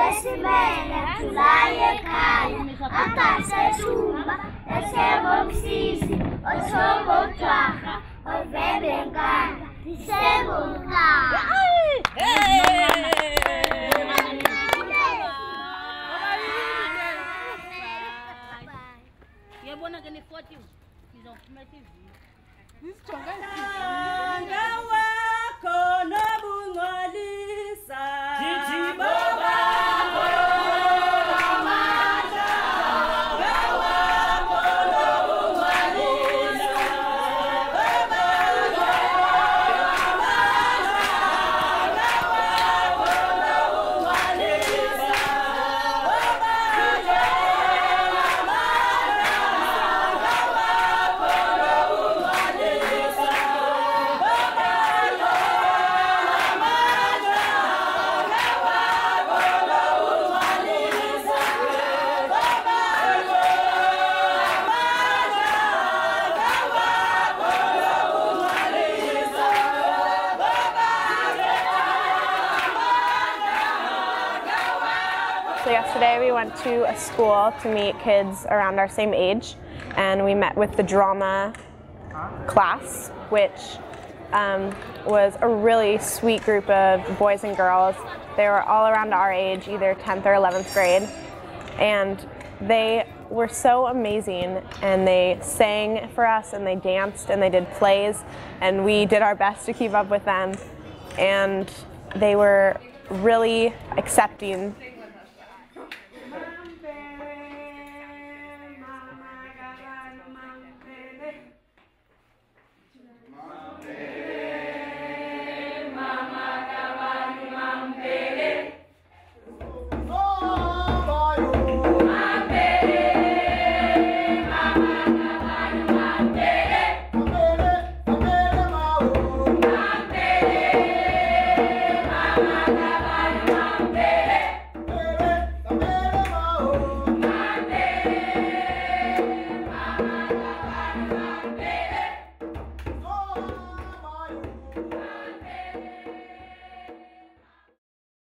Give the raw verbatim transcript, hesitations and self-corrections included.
Besimele tulaye ekhaya akasesuba esebomsisi osobotwarha ovebe nkanda isebokaya. Yabona ke ni forty ngizophuma T V. So yesterday we went to a school to meet kids around our same age, and we met with the drama class, which um, was a really sweet group of boys and girls. They were all around our age, either tenth or eleventh grade, and they were so amazing, and they sang for us, and they danced, and they did plays, and we did our best to keep up with them, and they were really accepting